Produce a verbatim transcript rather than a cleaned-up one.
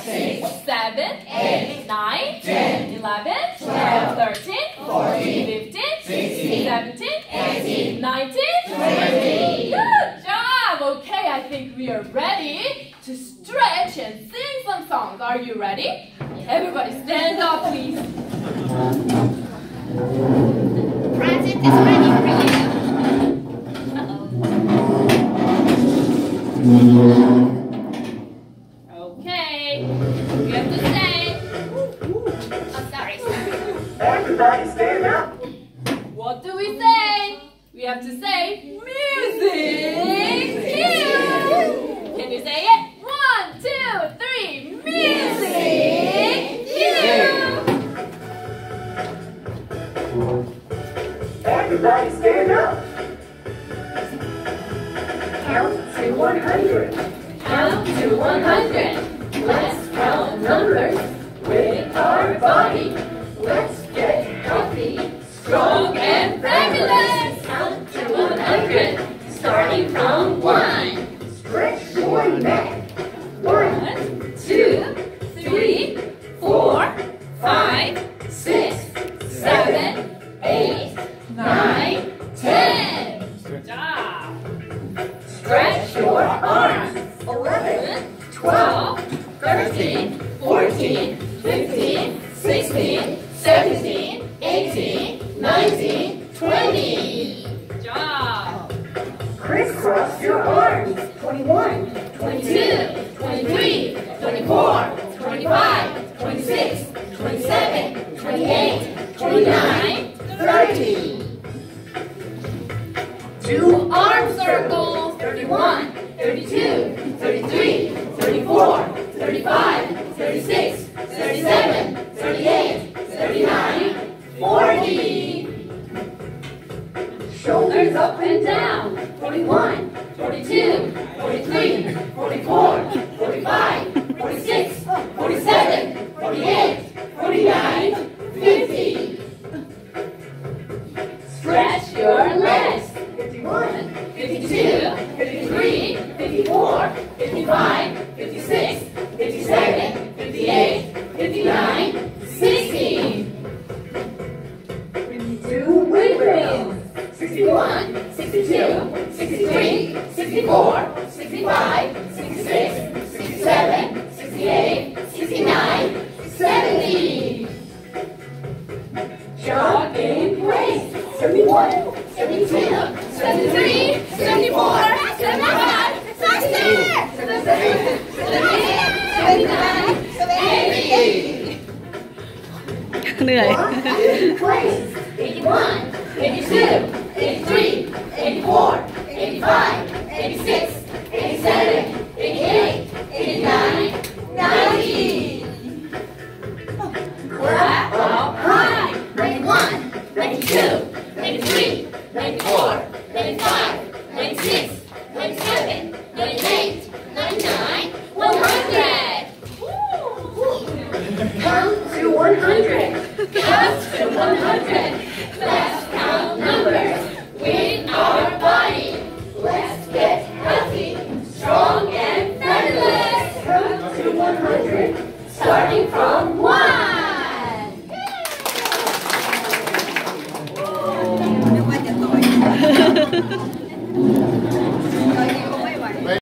six, seven, eight, nine, ten, eleven, twelve, thirteen, fourteen, fifteen, sixteen, seventeen, eighteen, nineteen, twenty. Good job! Okay, I think we are ready to stretch and sing some songs. Are you ready? Everybody stand up, please. Present is ready for you. Okay, we have to say. Oh, sorry, sorry. Everybody stand up. What do we say? We have to say music cue. Can you say it? One, two, three. Music cue. Everybody stand up. Count to one hundred. Count to one hundred. Let's count numbers with our body. Let's get healthy. Strong and fabulous. Count to one hundred, starting from one. Stretch your neck. One, two, three, four, five, six, seven, eight, nine, ten. Good job. Stretch your arms. eleven, twelve, thirteen, fourteen, fifteen, sixteen, seventeen, eighteen, nineteen, twenty. Good job. crisscross your arms. twenty-one, twenty-two, twenty-three, twenty-four, twenty-five, twenty-six, twenty-seven, twenty-eight, twenty-nine, thirty. Two arm circles. thirty-one, thirty-two, thirty-three, thirty-four, thirty-five, thirty-six, thirty-seven, thirty-eight, thirty-nine, forty. Shoulders up and down. forty-one, forty-two, forty-three, forty-four, forty-five, forty-six, forty-seven, forty-eight, forty-nine, fifty. Stretch your legs. fifty-one, fifty-two, fifty-three, fifty-four, fifty-five, fifty-six, fifty-seven, fifty-eight, fifty-nine, sixty. do windmills. sixty-one, sixty-two, sixty-three, sixty-four, sixty-five, sixty-six, sixty-seven, sixty-eight, sixty-nine, seventy. Jog in place. seventy-one, seventy-two, seventy-three, seventy-four, seventy-five, sixty, seventy-seven, seventy-eight, seventy-nine, eighty. เหนื่อย in place. eighty-one, eighty-two, eighty-three, eighty-four, eighty-five, eighty-six, eighty-seven, eighty-eight, eighty-nine, ninety. Clap up high. ninety-one, ninety-two, ninety-three, ninety-four, ninety-five, ninety-six, ninety-seven, ninety-eight, ninety-nine, one hundred. Count to one hundred. Count to one hundred. Let's count numbers with our body. Let's get healthy, strong and fabulous. Count to one hundred. Starting from